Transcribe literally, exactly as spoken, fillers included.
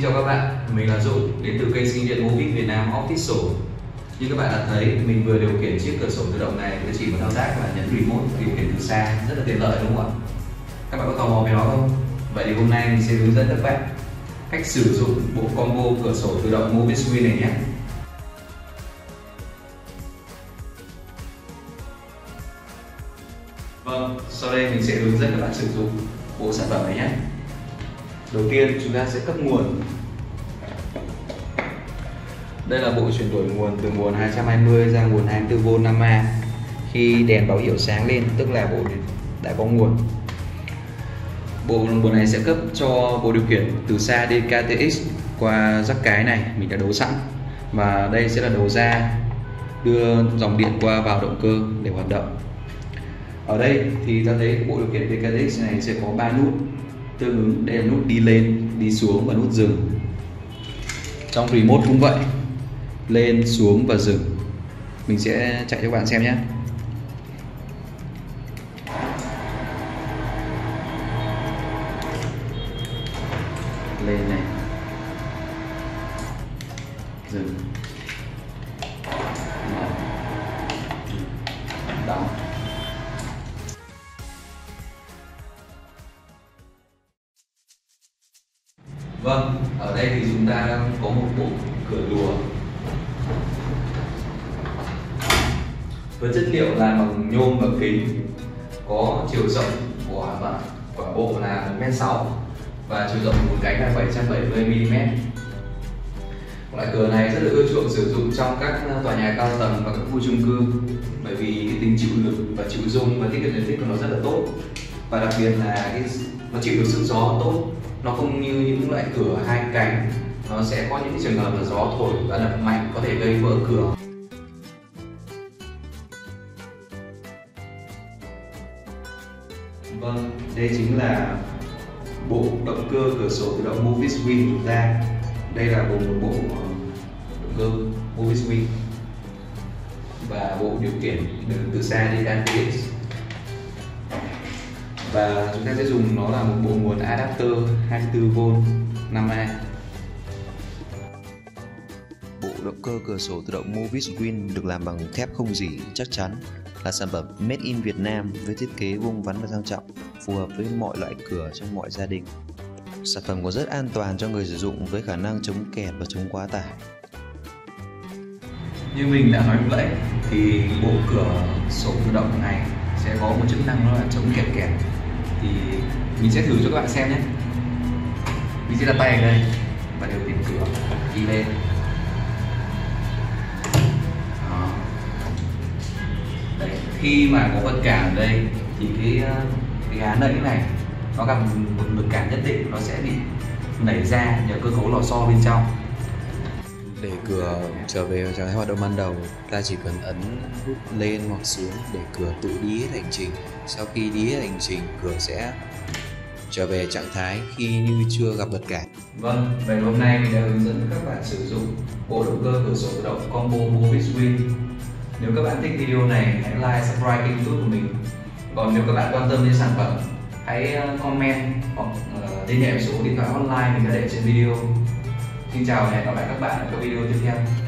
chào các bạn, mình là Dũng đến từ kênh sinh điện Movic Việt Nam Official. Như các bạn đã thấy, mình vừa điều khiển chiếc cửa sổ tự động này với chỉ một thao tác là nhấn remote điều khiển từ xa, rất là tiện lợi đúng không ạ? Các bạn có tò mò về nó không? Vậy thì hôm nay mình sẽ hướng dẫn các bạn cách sử dụng bộ combo cửa sổ tự động Movic Win này nhé. Vâng, sau đây mình sẽ hướng dẫn các bạn sử dụng bộ sản phẩm này nhé. Đầu tiên chúng ta sẽ cấp nguồn. Đây là bộ chuyển đổi nguồn từ nguồn hai trăm hai mươi ra nguồn hai mươi tư vôn năm A. Khi đèn báo hiệu sáng lên tức là bộ đã có nguồn. Bộ nguồn này sẽ cấp cho bộ điều khiển từ xa đê ca tê ích qua jack cái này mình đã đấu sẵn, và đây sẽ là đầu ra đưa dòng điện qua vào động cơ để hoạt động. Ở đây thì ta thấy bộ điều khiển đê ca tê ích này sẽ có ba nút tương ứng, đây là nút đi lên, đi xuống và nút dừng. Trong remote cũng vậy, lên, xuống và dừng. Mình sẽ chạy cho các bạn xem nhé. Lên này, dừng, đóng. Vâng, ở đây thì chúng ta có một bộ cửa lùa với chất liệu làm bằng nhôm và kính, có chiều rộng của quả bộ là một mét sáu và chiều rộng một cánh là bảy trăm bảy mươi mi li mét. Loại cửa này rất là ưa chuộng sử dụng trong các tòa nhà cao tầng và các khu chung cư, bởi vì cái tính chịu lực và chịu rung và tiết kiệm diện tích của nó rất là tốt, và đặc biệt là cái, nó chịu được sức gió tốt. Nó không như những loại cửa hai cánh, nó sẽ có những trường hợp là gió thổi và đập mạnh có thể gây vỡ cửa. Vâng, đây chính là bộ động cơ cửa sổ tự động Movic Win của chúng ta. Đây là bộ một bộ động cơ Movic Win và bộ điều khiển từ xa đê ca tê ích. Và chúng ta sẽ dùng nó là một bộ nguồn adapter hai mươi tư vôn năm A. Bộ động cơ cửa sổ tự động Movic Win được làm bằng thép không rỉ chắc chắn, là sản phẩm made in Việt Nam với thiết kế vuông vắn và sang trọng, phù hợp với mọi loại cửa trong mọi gia đình. Sản phẩm còn rất an toàn cho người sử dụng với khả năng chống kẹt và chống quá tải. Như mình đã nói vậy thì bộ cửa sổ tự động này sẽ có một chức năng đó là chống kẹt kẹt. Thì mình sẽ thử cho các bạn xem nhé. Mình sẽ đặt tay ở đây và điều khiển cửa đi lên. Đó. Đấy. Khi mà có vật cản ở đây thì cái, cái gá nẫy này nó gặp một lực cản nhất định, nó sẽ bị nảy ra nhờ cơ cấu lò xo bên trong. Để cửa trở về trạng thái hoạt động ban đầu, ta chỉ cần ấn nút lên hoặc xuống để cửa tự đi hết hành trình. Sau khi đi hết hành trình, cửa sẽ trở về trạng thái khi như chưa gặp vật cản. Vâng, vậy hôm nay mình đã hướng dẫn các bạn sử dụng bộ động cơ cửa sổ tự động combo Movic Win. Nếu các bạn thích video này, hãy like, subscribe kênh YouTube của mình. Còn nếu các bạn quan tâm đến sản phẩm, hãy comment hoặc liên hệ số điện thoại hotline mình đã để trên video. Xin chào và hẹn gặp lại các bạn ở các video tiếp theo.